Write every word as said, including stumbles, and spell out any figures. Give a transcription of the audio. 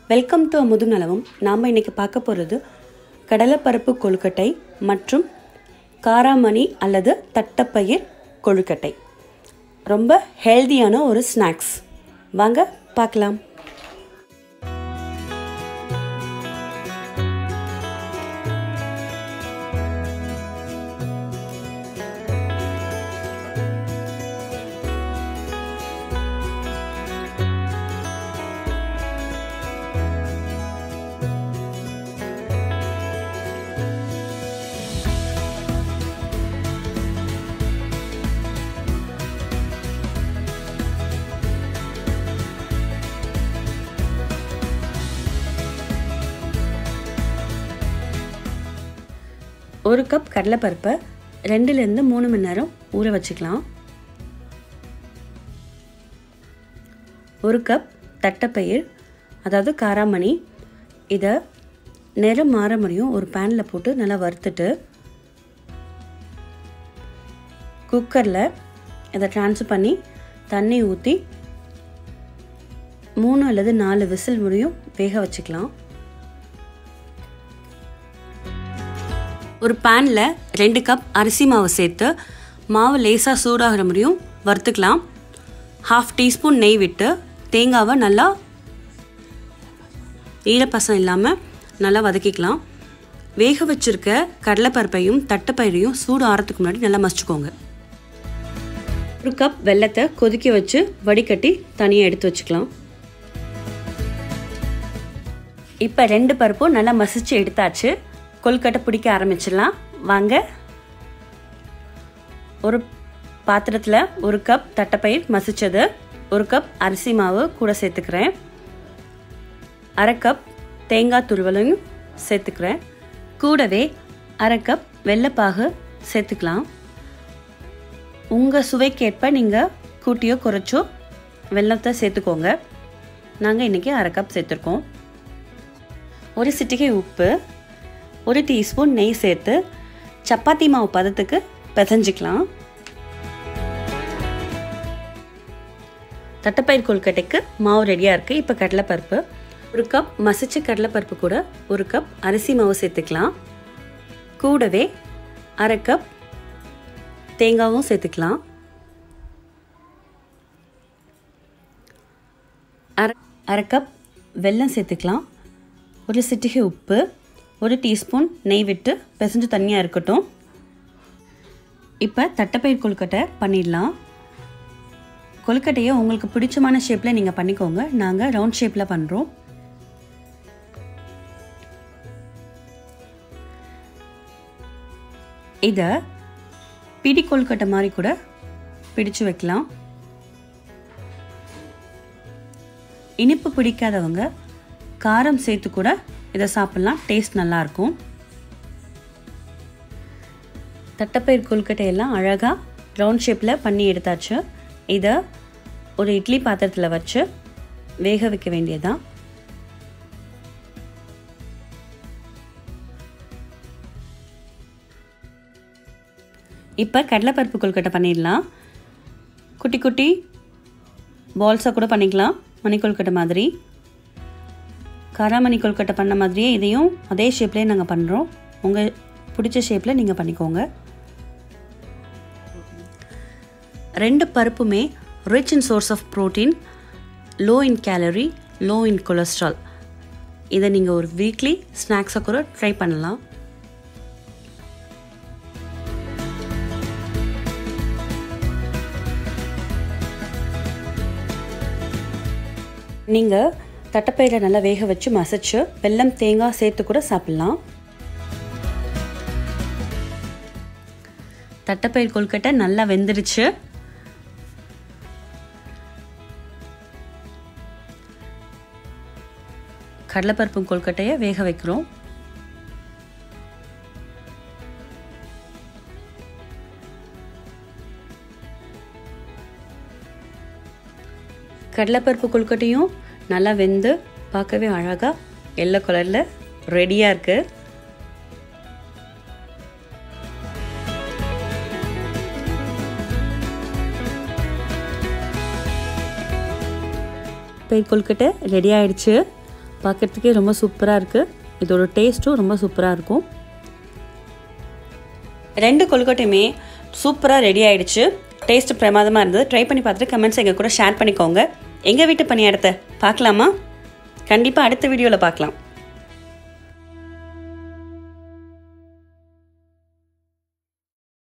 Welcome to அமுதுநலவும். நாம் இன்றைக்கி பார்க்க போகிறது கடலைப்பருப்பு கொழுக்கட்டை மற்றும் காராமணி அல்லது தட்டப்பயிர் கொழுக்கட்டை. ரொம்ப ஹெல்தியான ஒரு ஸ்நாக்ஸ். வாங்க பார்க்கலாம். ஒரு கப் கடலைப்பருப்பை ரெண்டுலேருந்து மூணு மணி நேரம் ஊற வச்சுக்கலாம். ஒரு கப் தட்டப்பயிர் அதாவது காராமணி, இதை நிறம் மாற முடியும் ஒரு பேனில் போட்டு நல்லா வறுத்துட்டு குக்கரில் இதை ட்ரான்ஸ்ஃபர் பண்ணி தண்ணி ஊற்றி மூணு அல்லது நாலு விசில் முடியும் வேக வச்சுக்கலாம். ஒரு பேனில் ரெண்டு கப் அரிசி மாவு சேர்த்து மாவு லேசாக சூடாகிற முடியும் வறுத்துக்கலாம். ஹாஃப் டீஸ்பூன் நெய் விட்டு தேங்காவை நல்லா ஈரப்பசம் இல்லாமல் நல்லா வதக்கிக்கலாம். வேக வச்சுருக்க கடலைப்பருப்பையும் தட்டைப்பயிரையும் சூடு ஆறதுக்கு முன்னாடி நல்லா மசிச்சுக்கோங்க. ஒரு கப் வெல்லத்தை கொதிக்க வச்சு வடிகட்டி தனியாக எடுத்து வச்சுக்கலாம். இப்போ ரெண்டு பருப்பும் நல்லா மசிச்சு எடுத்தாச்சு. கொழுக்கட்டை பிடிக்க ஆரம்பிச்சிடலாம் வாங்க. ஒரு பாத்திரத்தில் ஒரு கப் தட்டைப்பயிர் மசிச்சது, ஒரு கப் அரிசி மாவு கூட சேர்த்துக்கிறேன். அரை கப் தேங்காய் துருவலையும் சேர்த்துக்கிறேன். கூடவே அரை கப் வெள்ளைப்பாகு சேர்த்துக்கலாம். உங்கள் சுவைக்கேற்ப நீங்கள் கூட்டியோ குறைச்சோ வெல்லத்தை சேர்த்துக்கோங்க. நாங்கள் இன்றைக்கி அரை கப் சேர்த்துருக்கோம். ஒரு சிட்டிகை உப்பு, ஒரு டீஸ்பூன் நெய் சேர்த்து சப்பாத்தி மாவு பதத்துக்கு பிசைஞ்சிக்கலாம். தட்டைப்பயிர் கொழுக்கட்டைக்கு மாவு ரெடியாக இருக்குது. இப்போ கடலைப்பருப்பு ஒரு கப் மசிச்ச கடலைப்பருப்பு கூட ஒரு கப் அரிசி மாவு சேர்த்துக்கலாம். கூடவே அரை கப் தேங்காவும் சேர்த்துக்கலாம். அரை அரை கப் வெல்லம் சேர்த்துக்கலாம். ஒரு சிட்டிகை உப்பு, ஒரு டீஸ்பூன் நெய் விட்டு பிசைஞ்சு தனியாக இருக்கட்டும். இப்போ தட்டைப்பயிர் கொழுக்கட்டை பண்ணிடலாம். கொழுக்கட்டையை உங்களுக்கு பிடிச்சமான ஷேப்பில் நீங்கள் பண்ணிக்கோங்க. நாங்கள் ரவுண்ட் ஷேப்பில் பண்ணுறோம். இதை பிடி கொழுக்கட்டை மாதிரி கூட பிடிச்சு வைக்கலாம். இனிப்பு பிடிக்காதவங்க காரம் சேர்த்து கூட இதை சாப்பிட்லாம். டேஸ்ட் நல்லாயிருக்கும். தட்டைப்பயிர் கொழுக்கட்டையெல்லாம் அழகாக ரவுண்ட் ஷேப்பில் பண்ணி எடுத்தாச்சு. இதை ஒரு இட்லி பாத்திரத்தில் வச்சு வேக வைக்க வேண்டியதான். இப்போ கடலைப்பருப்பு கொழுக்கட்டை பண்ணிடலாம். குட்டி குட்டி பால்ஸாக கூட பண்ணிக்கலாம். மணி கொழுக்கட்டை மாதிரி, காராமணி கொழுக்கட்டை பண்ண மாதிரியே இதையும் அதே ஷேப்லேயே நாங்கள் பண்ணுறோம். உங்கள் பிடிச்ச ஷேப்பில் நீங்கள் பண்ணிக்கோங்க. ரெண்டு பருப்புமே rich in source of protein, low in calorie, low in cholesterol. இதை நீங்கள் ஒரு வீக்லி ஸ்நாக்ஸாக கூட ட்ரை பண்ணலாம். நீங்கள் தட்டைப்பயிரை நல்லா வேக வச்சு மசிச்சு வெல்லம் தேங்காய் சேர்த்து கூட சாப்பிட்லாம். தட்டைப்பயிர் கொழுக்கட்டை நல்லா வெந்துருச்சு. கடலைப்பருப்பு கொழுக்கட்டையை வேக வைக்கிறோம். கடலைப்பருப்பு கொழுக்கட்டையும் நல்லா வெந்து பார்க்கவே அழகாக எல்லோ கலரில் ரெடியாக இருக்குது. தட்டைப்பயிர் கொழுக்கட்டை ரெடி ஆயிடுச்சு. பார்க்குறதுக்கே ரொம்ப சூப்பராக இருக்குது. இதோட டேஸ்ட்டும் ரொம்ப சூப்பராக இருக்கும். ரெண்டு கொழுக்கட்டையுமே சூப்பராக ரெடி ஆகிடுச்சு. டேஸ்ட்டு பிரமாதமாக இருந்தது. ட்ரை பண்ணி பார்த்துட்டு கமெண்ட்ஸ் எங்கள் கூட ஷேர் பண்ணிக்கோங்க. எங்கள் வீட்டு பணியாரத்தை பார்க்கலாமா? கண்டிப்பாக அடுத்த வீடியோவில் பார்க்கலாம்.